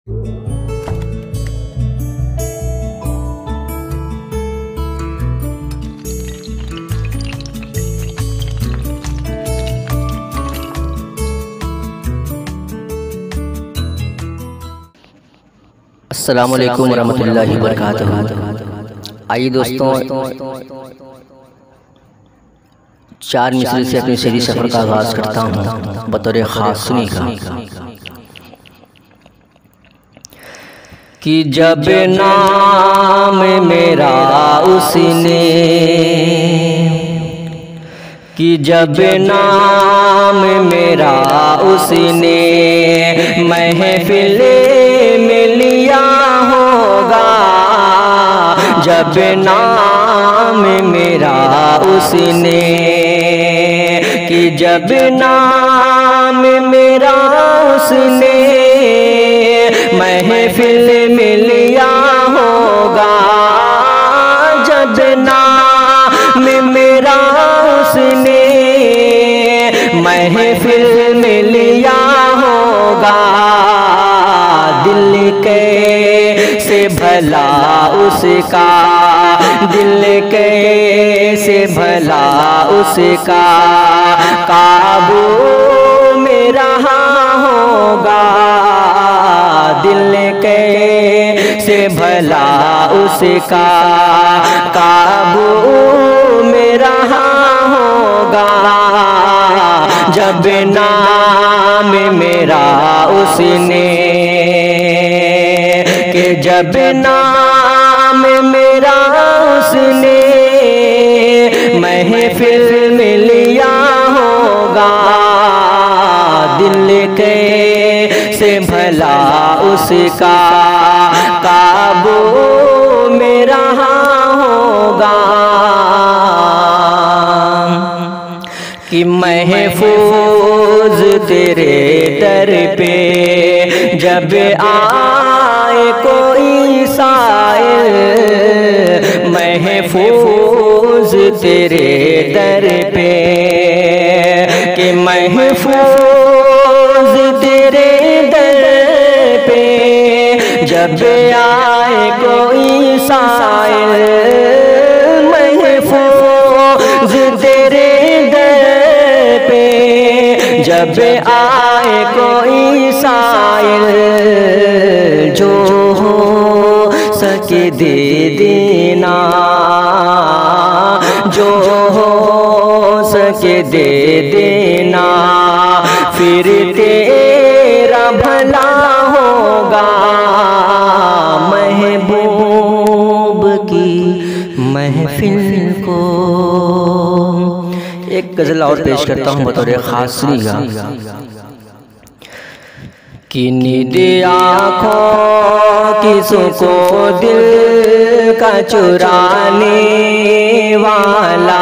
السلام علیکم ورحمۃ اللہ وبرکاتہ۔ آئیے دوستوں، 4 مصرے سے اپنی سیری سفر کا آغاز کرتا ہوں بطور خاص سنی کا کہ جب نام میرا اس نے، کہ جب نام میرا اس نے محفل میں لیا ہوگا، جب نام میرا اس نے، کہ جب نام میرا اس نے محفل میں لیا ہوگا، جب نام میرا اس نے محفل میں لیا ہوگا، دل کیسے بھلا اس کا، دل کیسے بھلا اس کا قابو میں رہا ہوگا، دل کیسے بھلا اس کا قابو میں رہا ہوگا، جب نام میرا اس نے، کہ جب نام میرا اس نے محفل میں لیا ہوگا، دل کیسے بھلا اس کا قابو میں رہا ہوگا، کہ محفوظ تیرے در پہ جب آئے کوئی سائل، محفوظ تیرے در پہ، کہ محفوظ تیرے در پہ جب آئے کوئی سائل، محفوظ تیرے در پہ جب آئے کوئی سائل، جو ہو سکے دے دینا، جو ہو سکے دے دینا، پھر تیرا بھلا ہوگا، محبوب کی محفل کو۔ ایک غزل اور پیش کرتا ہوں بطور خاص سنی گا، کہ نیند آنکھوں کسوں کو دل کا چرانے والا،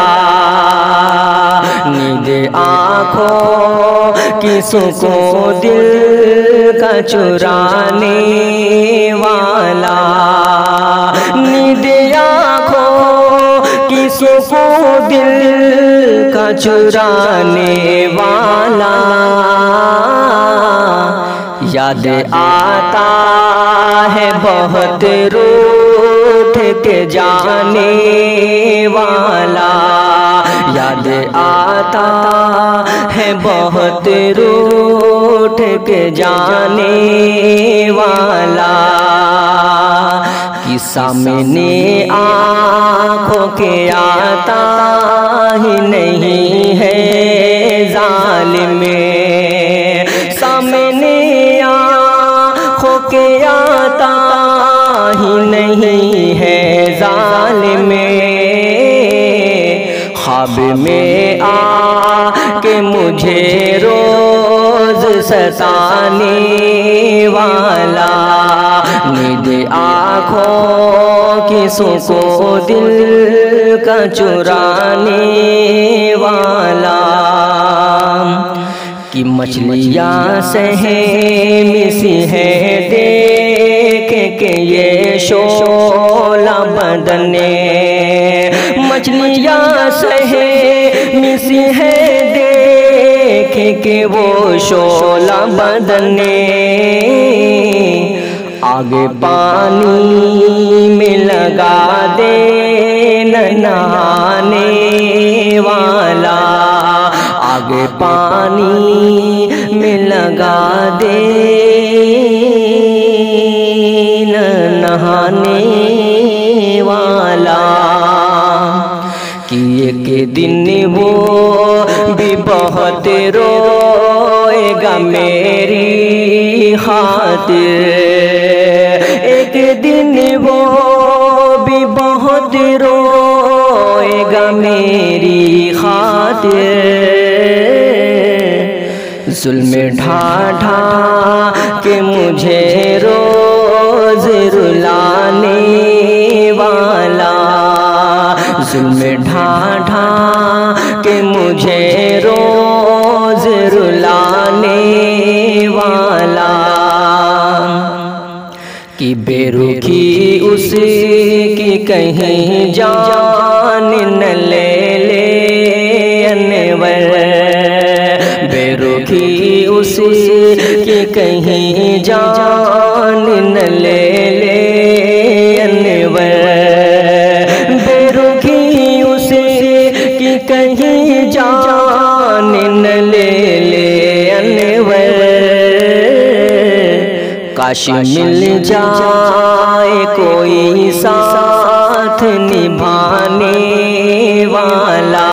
نیند آنکھوں کسوں کو دل کا چرانے والا، نیند آنکھوں کسوں کو دل کا چرانے والا، یاد آتا ہے بہت روٹھ کے جانے والا، یاد آتا ہے بہت روٹھ کے جانے والا، کہ سامنے آنکھوں کے آتا ہی نہیں ہے ظالم، سامنے آنکھوں کے آتا ہی نہیں ہے ظالم، خواب میں آ کے مجھے روز ستانے والا، نیند آنکھوں کسوں کو دل کا چرانے والا، کہ مچھلیاں سہمی سی ہے دیکھ کے یہ شعلہ بدن، مچھلیاں سہمی سی ہے دیکھ کے وہ شعلہ بدن، آگے پانی میں لگا دے نہانے والا، آگے پانی میں لگا دے نہانے والا، کہ ایک دن وہ بھی بہت روئے گا میری خاطر، ایک دن وہ بھی بہت روئے گا میری خاطر، ظلم ڈھا ڈھا کے مجھے روز رلانے والا، ظلم ڈھا ڈھا کے مجھے روز رلانے والا، کہ بے رخی اس کی کہیں جان نہ لے لے انور، بے رخی اس کی کہیں جان نہ لے لے انور، بے رخی اس کی کہیں جان نہ لے لے انور، کاش مل جائے کوئی ساتھ نبھانے والا،